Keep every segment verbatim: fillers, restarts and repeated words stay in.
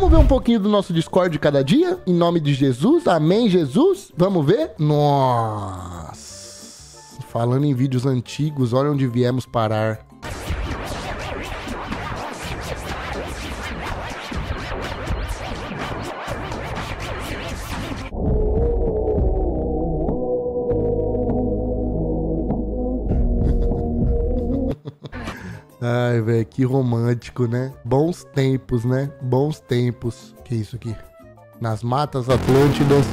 Vamos ver um pouquinho do nosso Discord de cada dia? Em nome de Jesus, amém, Jesus? Vamos ver? Nossa! Falando em vídeos antigos, olha onde viemos parar. Ai, velho, que romântico, né? Bons tempos, né? Bons tempos. Que isso aqui? Nas matas Atlântidas.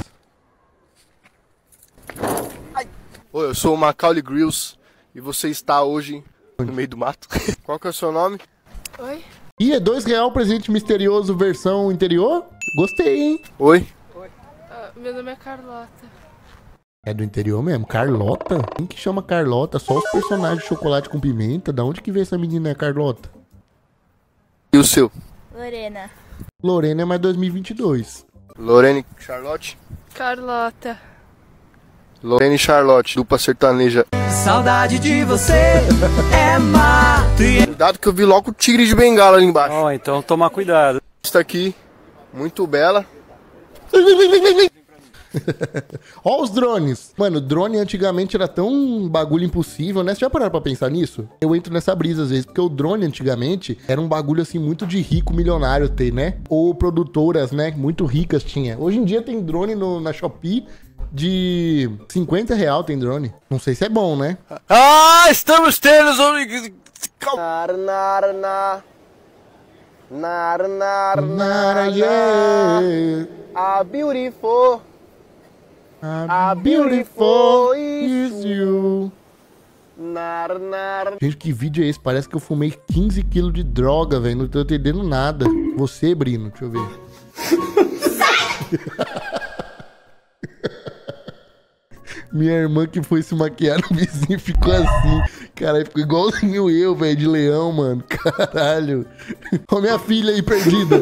Ai. Oi, eu sou o Macaulay Grills e você está hoje no meio do mato. Qual que é o seu nome? Oi? Ih, é dois real presente misterioso versão interior? Gostei, hein? Oi? Oi. Uh, meu nome é Carlota. É do interior mesmo? Carlota? Quem que chama Carlota? Só os personagens de Chocolate com Pimenta? Da onde que veio essa menina, é Carlota? E o seu? Lorena. Lorena é mais dois mil e vinte e dois. Lorene Charlotte? Carlota. Lorene Charlotte, dupla sertaneja. Saudade de você é mato. Cuidado que eu vi logo o tigre de bengala ali embaixo. Ó, oh, então toma cuidado. Está aqui, muito bela. Ó os drones. Mano, drone antigamente era tão um bagulho impossível, né? Você já pararam pra pensar nisso? Eu entro nessa brisa às vezes, porque o drone antigamente era um bagulho assim muito de rico milionário ter, né? Ou produtoras, né? Muito ricas tinha. Hoje em dia tem drone no, na Shopee de cinquenta real tem drone. Não sei se é bom, né? Ah, estamos tendo... Nar, nar, nar. Nar, nar, Nara, yeah. A beautiful... A beautiful is you. Nar, nar. Gente, que vídeo é esse? Parece que eu fumei quinze quilos de droga, velho. Não tô entendendo nada. Você, Brino, deixa eu ver. Minha irmã que foi se maquiar no vizinho ficou assim. Caralho, ficou igualzinho eu, velho, de leão, mano. Caralho. Ó minha filha aí perdida.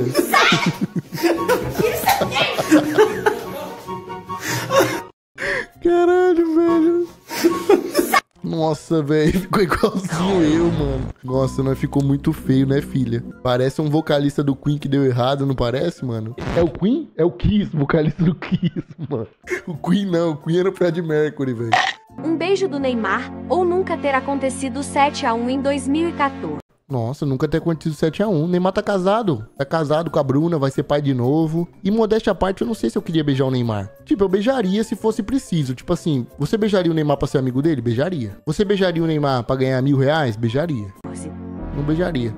Caralho, velho. Nossa, velho, ficou igualzinho eu, mano. Nossa, nós ficou muito feio, né, filha? Parece um vocalista do Queen que deu errado, não parece, mano? É o Queen? É o Kiss, vocalista do Kiss, mano. O Queen não, o Queen era o Freddie Mercury, velho. Um beijo do Neymar, ou nunca ter acontecido sete a um em dois mil e quatorze. Nossa, nunca ter acontecido sete a um. Neymar tá casado. Tá casado com a Bruna, vai ser pai de novo. E modéstia à parte, eu não sei se eu queria beijar o Neymar. Tipo, eu beijaria se fosse preciso. Tipo assim, você beijaria o Neymar pra ser amigo dele? Beijaria. Você beijaria o Neymar pra ganhar mil reais? Beijaria. Não beijaria.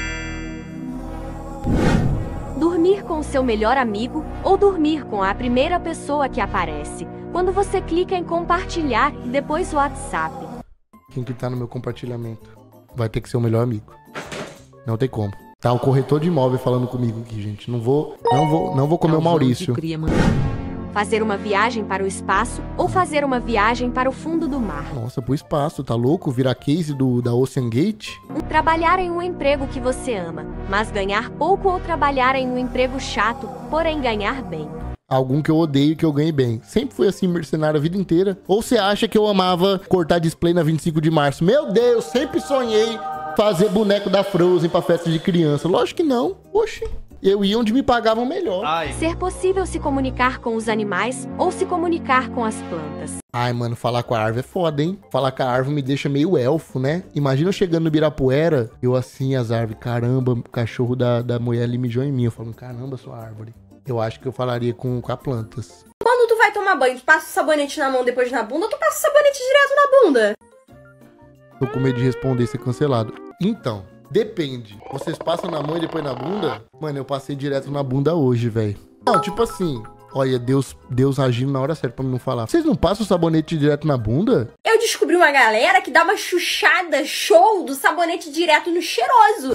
Dormir com o seu melhor amigo ou dormir com a primeira pessoa que aparece quando você clica em compartilhar e depois o WhatsApp. Quem que tá no meu compartilhamento? Vai ter que ser o melhor amigo. Não tem como. Tá o corretor de imóvel falando comigo aqui, gente. Não vou, não vou, não vou comer o Maurício. Fazer uma viagem para o espaço ou fazer uma viagem para o fundo do mar. Nossa, pro espaço, tá louco? Virar case do, da Ocean Gate? Trabalhar em um emprego que você ama, mas ganhar pouco, ou trabalhar em um emprego chato, porém ganhar bem. Algum que eu odeio e que eu ganhei bem. Sempre fui assim, mercenário a vida inteira. Ou você acha que eu amava cortar display na vinte e cinco de março? Meu Deus, sempre sonhei fazer boneco da Frozen pra festa de criança. Lógico que não. Oxi. Eu ia onde me pagavam melhor. Ai. Ser possível se comunicar com os animais ou se comunicar com as plantas. Ai, mano, falar com a árvore é foda, hein? Falar com a árvore me deixa meio elfo, né? Imagina eu chegando no Ibirapuera, eu assim, as árvores, caramba, o cachorro da, da mulher ali mijou em mim. Eu falo, caramba, sua árvore. Eu acho que eu falaria com, com a plantas. Quando tu vai tomar banho, tu passa o sabonete na mão depois na bunda ou tu passa o sabonete direto na bunda? Tô com medo de responder e ser cancelado. Então, depende. Vocês passam na mão e depois na bunda? Mano, eu passei direto na bunda hoje, velho. Não, tipo assim, olha, Deus, Deus agindo na hora certa pra não falar. Vocês não passam o sabonete direto na bunda? Eu descobri uma galera que dá uma chuchada show do sabonete direto no cheiroso.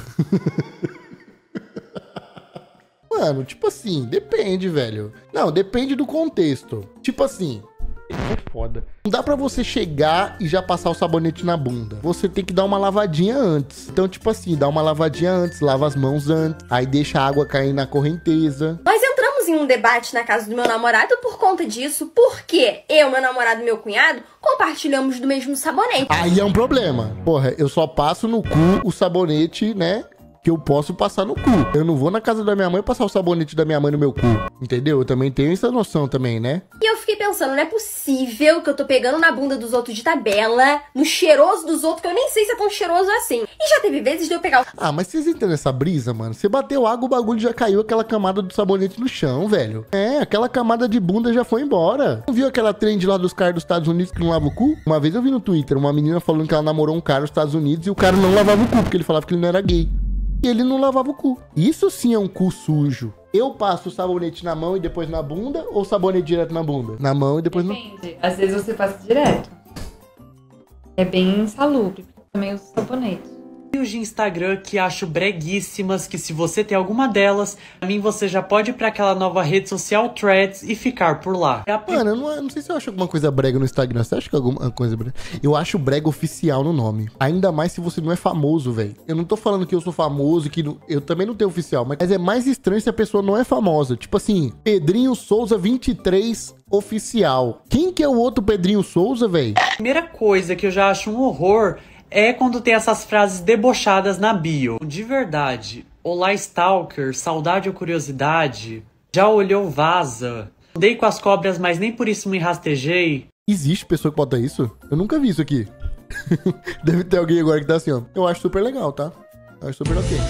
Mano, tipo assim, depende, velho. Não, depende do contexto. Tipo assim, é foda. Não dá pra você chegar e já passar o sabonete na bunda. Você tem que dar uma lavadinha antes. Então, tipo assim, dá uma lavadinha antes, lava as mãos antes, aí deixa a água cair na correnteza. Nós entramos em um debate na casa do meu namorado por conta disso, porque eu, meu namorado e meu cunhado compartilhamos do mesmo sabonete. Aí é um problema. Porra, eu só passo no cu o sabonete, né? que eu posso passar no cu. Eu não vou na casa da minha mãe passar o sabonete da minha mãe no meu cu. Entendeu? Eu também tenho essa noção também, né? E eu fiquei pensando, não é possível que eu tô pegando na bunda dos outros de tabela, no cheiroso dos outros, que eu nem sei se é tão cheiroso assim. E já teve vezes de eu pegar o... Ah, mas vocês entendem essa brisa, mano? Você bateu água, o bagulho já caiu aquela camada do sabonete no chão, velho. É, aquela camada de bunda já foi embora. Não viu aquela trend lá dos caras dos Estados Unidos que não lava o cu? Uma vez eu vi no Twitter uma menina falando que ela namorou um cara nos Estados Unidos e o cara não lavava o cu, porque ele falava que ele não era gay. E ele não lavava o cu. Isso sim é um cu sujo. Eu passo o sabonete na mão e depois na bunda, ou sabonete direto na bunda? Na mão e depois no... Depende. Às vezes você passa direto. É bem insalubre. Também uso sabonete. Vídeos de Instagram que acho breguíssimas, que se você tem alguma delas, pra mim você já pode ir pra aquela nova rede social Threads e ficar por lá. É a... Mano, eu não, eu não sei se eu acho alguma coisa brega no Instagram. Você acha que é alguma coisa brega? Eu acho brega oficial no nome. Ainda mais se você não é famoso, velho. Eu não tô falando que eu sou famoso, que não, eu também não tenho oficial, mas é mais estranho se a pessoa não é famosa. Tipo assim, Pedrinho Souza vinte e três oficial. Quem que é o outro Pedrinho Souza, velho? Primeira coisa que eu já acho um horror é quando tem essas frases debochadas na bio. De verdade. Olá, stalker. Saudade ou curiosidade? Já olhou, vaza? Andei com as cobras, mas nem por isso me rastejei. Existe pessoa que bota isso? Eu nunca vi isso aqui. Deve ter alguém agora que tá assim, ó. Eu acho super legal, tá? Eu acho super ok.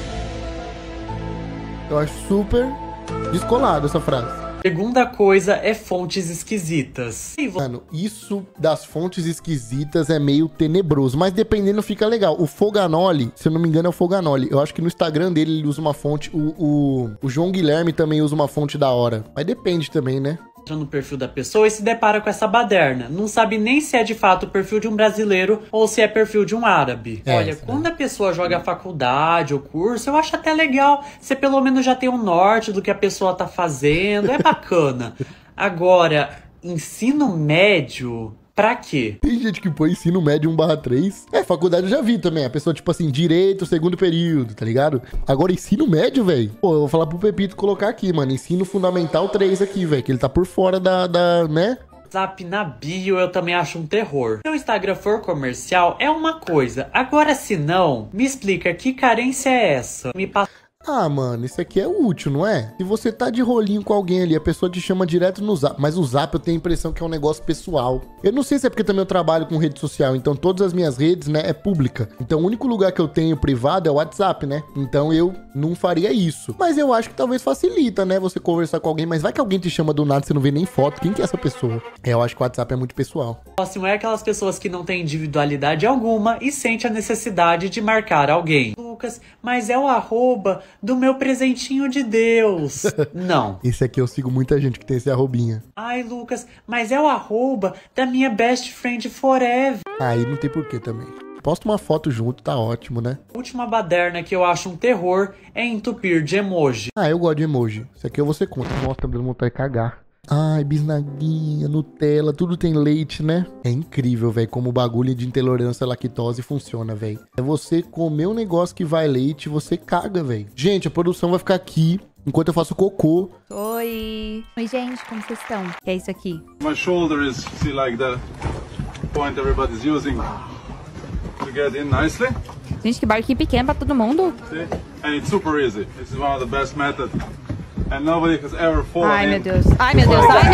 Eu acho super descolado essa frase. Segunda coisa é fontes esquisitas. Mano, isso das fontes esquisitas é meio tenebroso, mas dependendo fica legal. O Foganoli, se eu não me engano é o Foganoli, eu acho que no Instagram dele ele usa uma fonte, o, o, o João Guilherme também usa uma fonte da hora, mas depende também, né? Entra no perfil da pessoa e se depara com essa baderna. Não sabe nem se é de fato o perfil de um brasileiro ou se é perfil de um árabe. É, olha, quando a pessoa joga a faculdade ou curso, eu acho até legal. Você pelo menos já tem um norte do que a pessoa tá fazendo. É bacana. Agora, ensino médio... Pra quê? Tem gente que põe ensino médio um barra três. É, faculdade eu já vi também. A pessoa, tipo assim, direito, segundo período, tá ligado? Agora, ensino médio, velho. Pô, eu vou falar pro Pepito colocar aqui, mano. Ensino fundamental três aqui, velho. Que ele tá por fora da, da, né? WhatsApp na bio eu também acho um terror. Se o Instagram for comercial, é uma coisa. Agora, se não, me explica que carência é essa? Me passa... Ah, mano, isso aqui é útil, não é? Se você tá de rolinho com alguém ali, a pessoa te chama direto no Zap. Mas o Zap eu tenho a impressão que é um negócio pessoal. Eu não sei se é porque também eu trabalho com rede social, então todas as minhas redes, né, é pública. Então o único lugar que eu tenho privado é o WhatsApp, né? Então eu não faria isso. Mas eu acho que talvez facilita, né, você conversar com alguém. Mas vai que alguém te chama do nada, você não vê nem foto. Quem que é essa pessoa? É, eu acho que o WhatsApp é muito pessoal. O próximo é aquelas pessoas que não têm individualidade alguma e sente a necessidade de marcar alguém. Lucas, mas é o arroba do meu presentinho de Deus. Não. Esse aqui eu sigo muita gente que tem esse arrobinha. Ai, Lucas, mas é o arroba da minha best friend forever. Aí não tem porquê também. Posta uma foto junto, tá ótimo, né? A última baderna que eu acho um terror é entupir de emoji. Ah, eu gosto de emoji. Isso aqui eu vou ser contra. Nossa, tá me dando vontade de cagar. Ai, bisnaguinha, Nutella, tudo tem leite, né? É incrível, velho, como o bagulho de intolerância à lactose funciona, velho. É você comer um negócio que vai leite, você caga, velho. Gente, a produção vai ficar aqui enquanto eu faço cocô. Oi. Oi, gente, como vocês estão? O que é isso aqui? My shoulder is, see, like the point everybody's using to get in nicely. Gente, que barquinho pequeno pra todo mundo. See? And it's super easy. This is one of the best methods. And nobody has ever fallen Ai, in. meu Deus. Ai, meu Deus. Ai,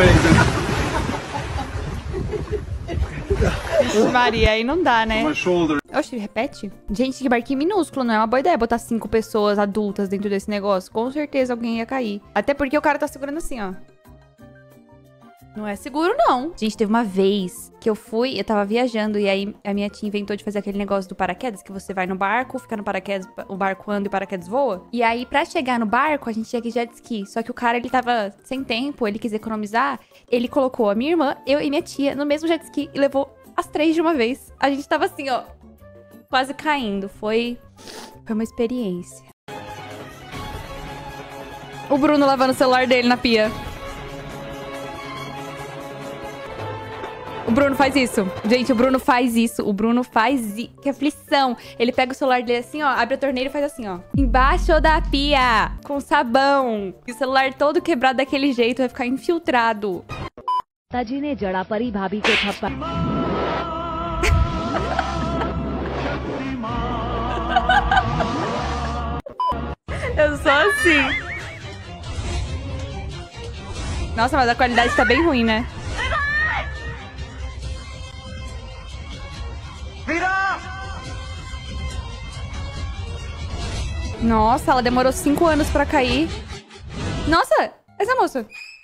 meu Deus. Maria, aí não dá, né? My shoulder. Oxe, repete. Gente, que barquinho minúsculo. Não é uma boa ideia botar cinco pessoas adultas dentro desse negócio. Com certeza alguém ia cair. Até porque o cara tá segurando assim, ó. Não é seguro, não. Gente, teve uma vez que eu fui, eu tava viajando, e aí a minha tia inventou de fazer aquele negócio do paraquedas, que você vai no barco, fica no paraquedas, o barco anda e o paraquedas voa. E aí, pra chegar no barco, a gente tinha que jet ski. Só que o cara, ele tava sem tempo, ele quis economizar, ele colocou a minha irmã, eu e minha tia no mesmo jet ski e levou as três de uma vez. A gente tava assim, ó, quase caindo. Foi, foi uma experiência. O Bruno lavando o celular dele na pia. O Bruno faz isso. Gente, o Bruno faz isso. O Bruno faz isso. Que aflição. Ele pega o celular dele assim, ó. Abre a torneira e faz assim, ó. Embaixo da pia. Com sabão. E o celular todo quebrado daquele jeito vai ficar infiltrado. Tadine jara pari bhabi ko thappa. Eu sou assim. Nossa, mas a qualidade tá bem ruim, né? Nossa, ela demorou cinco anos pra cair. Nossa, essa moça.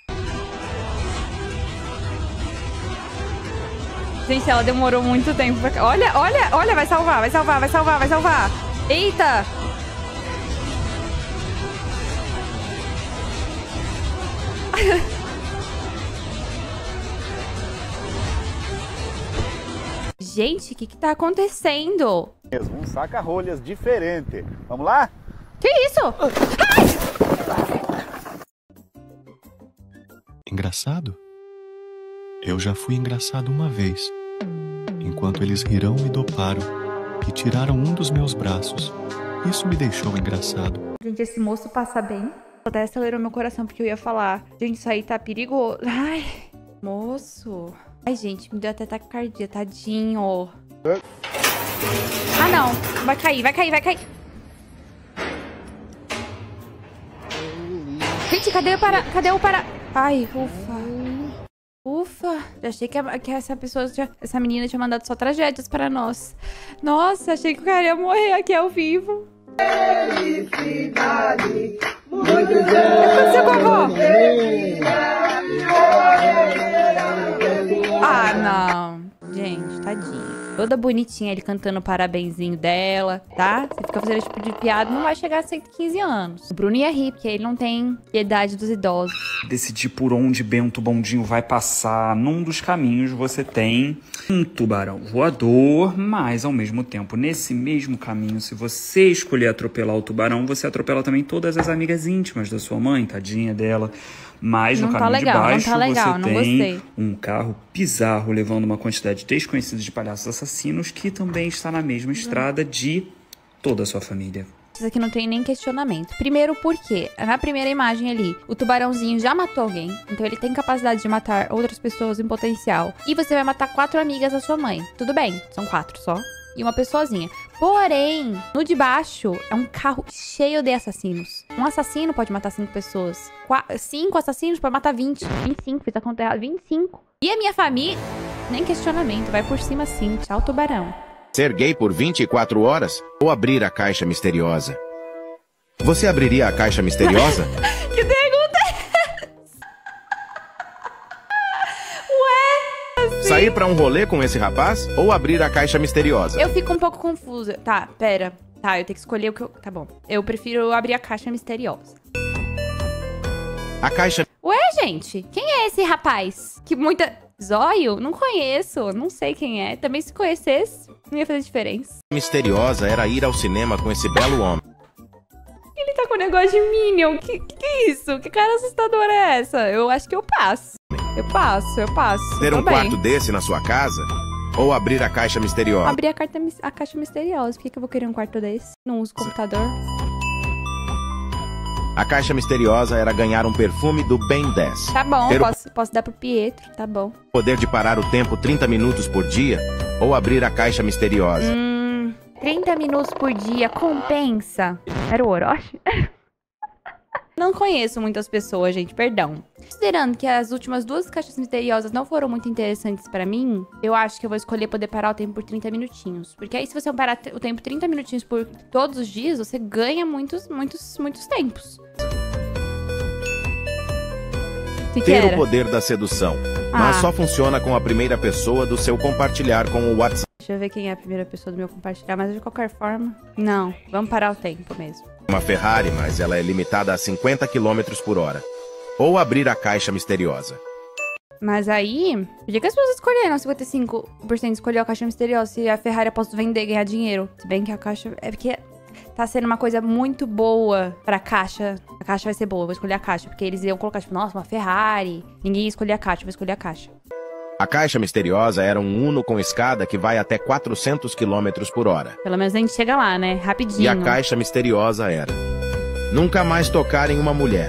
Gente, ela demorou muito tempo pra cair. Olha, olha, olha, vai salvar, vai salvar, vai salvar, vai salvar. Eita! Gente, o que que tá acontecendo? Mesmo, um saca-rolhas diferente. Vamos lá? Que isso? Engraçado? Eu já fui engraçado uma vez, enquanto eles rirão me doparam e tiraram um dos meus braços. Isso me deixou engraçado. Gente, esse moço passa bem. Até acelerou meu coração porque eu ia falar. Gente, isso aí tá perigoso. Ai, moço. Ai, gente, me deu até taquicardia, tadinho. Ah, não. Vai cair, vai cair, vai cair. Gente, cadê o para... Cadê o para... Ai, ufa. Ufa. Já achei que, a, que essa pessoa, já, essa menina tinha mandado só tragédias para nós. Nossa, achei que o cara ia morrer aqui ao vivo. Felicidade. Muitos anos. O que aconteceu com a avó? Ah, não. Gente, tadinha. Toda bonitinha, ele cantando o parabenzinho dela, tá? Você fica fazendo esse tipo de piada, não vai chegar a cento e quinze anos. O Bruno ia rir, porque ele não tem piedade dos idosos. Decidir por onde Bento Bondinho vai passar. Num dos caminhos você tem um tubarão voador, mas ao mesmo tempo, nesse mesmo caminho, se você escolher atropelar o tubarão, você atropela também todas as amigas íntimas da sua mãe, tadinha dela. Mas no não caminho tá legal, de baixo, não tá legal, você não tem gostei. um carro bizarro levando uma quantidade desconhecida de palhaços assassinos que também está na mesma estrada de toda a sua família. Isso aqui não tem nem questionamento. Primeiro, por quê? Na primeira imagem ali, o tubarãozinho já matou alguém. Então ele tem capacidade de matar outras pessoas em potencial. E você vai matar quatro amigas da sua mãe. Tudo bem, são quatro só. E uma pessoazinha. Porém, no de baixo é um carro cheio de assassinos. Um assassino pode matar cinco pessoas. Qua cinco assassinos pode matar vinte. vinte e cinco, fiz a conta errada. vinte e cinco. E a minha família, nem questionamento, vai por cima sim. Tchau, tubarão. Ser gay por vinte e quatro horas ou abrir a caixa misteriosa? Você abriria a caixa misteriosa? Que pergunta é essa? Ué? Assim... Sair pra um rolê com esse rapaz ou abrir a caixa misteriosa? Eu fico um pouco confusa. Tá, pera. Tá, eu tenho que escolher o que eu... Tá bom. Eu prefiro abrir a caixa misteriosa. A caixa... Ué, gente? Quem é esse rapaz? Que muita... Zóio? Não conheço. Não sei quem é. Também se conhecesse, não ia fazer diferença. Misteriosa era ir ao cinema com esse belo homem. Ele tá com um negócio de Minion. Que, que que é isso? Que cara assustadora é essa? Eu acho que eu passo. Eu passo, eu passo. Ter um Tô bem. quarto desse na sua casa ou abrir a caixa misteriosa? Abrir a, carta, a caixa misteriosa. Por que, que eu vou querer um quarto desse? Não uso computador. A caixa misteriosa era ganhar um perfume do Ben dez. Tá bom, Ter posso, posso dar pro Pietro. Tá bom. o poder de parar o tempo trinta minutos por dia ou abrir a caixa misteriosa? Hum, trinta minutos por dia compensa. Era o Orochi? Não conheço muitas pessoas, gente, perdão. Considerando que as últimas duas caixas misteriosas não foram muito interessantes pra mim, eu acho que eu vou escolher poder parar o tempo por trinta minutinhos. Porque aí se você parar o tempo trinta minutinhos por todos os dias, você ganha muitos, muitos, muitos tempos. Que que Ter era? o poder da sedução, mas Ah. só funciona com a primeira pessoa do seu compartilhar com o WhatsApp. Deixa eu ver quem é a primeira pessoa do meu compartilhar, mas de qualquer forma... Não, vamos parar o tempo mesmo. Uma Ferrari, mas ela é limitada a cinquenta quilômetros por hora. Ou abrir a caixa misteriosa. Mas aí, por que, que as pessoas escolheram cinquenta e cinco por cento escolheu a caixa misteriosa se a Ferrari eu posso vender e ganhar dinheiro? Se bem que a caixa... É porque tá sendo uma coisa muito boa pra caixa. A caixa vai ser boa, eu vou escolher a caixa. Porque eles iam colocar, tipo, nossa, uma Ferrari. Ninguém ia escolher a caixa, eu vou escolher a caixa. A caixa misteriosa era um Uno com escada que vai até quatrocentos quilômetros por hora. Pelo menos a gente chega lá, né? Rapidinho. E a caixa misteriosa era: nunca mais tocar em uma mulher.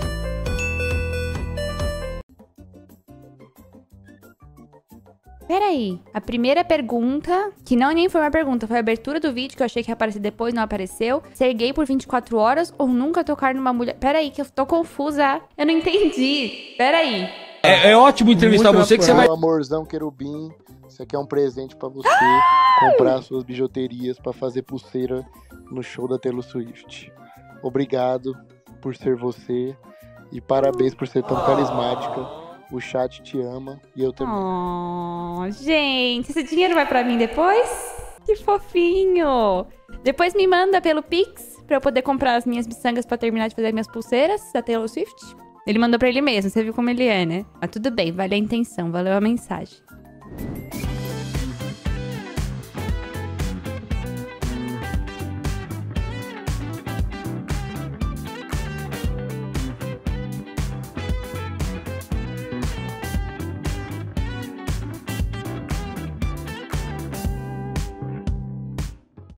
Peraí. Peraí. A primeira pergunta, que não nem foi uma pergunta, foi a abertura do vídeo, que eu achei que ia aparecer depois, não apareceu. Ser gay por vinte e quatro horas ou nunca tocar numa mulher... Peraí, que eu tô confusa. Eu não entendi. Peraí. É, é ótimo entrevistar Muito você que você vai... Meu amorzão querubim, isso aqui é um presente pra você comprar suas bijuterias pra fazer pulseira no show da Taylor Swift. Obrigado por ser você e parabéns por ser tão carismática. O chat te ama e eu também. Oh, gente, esse dinheiro vai pra mim depois? Que fofinho. Depois me manda pelo Pix pra eu poder comprar as minhas miçangas pra terminar de fazer as minhas pulseiras da Taylor Swift. Ele mandou pra ele mesmo, você viu como ele é, né? Mas tudo bem, valeu a intenção, valeu a mensagem.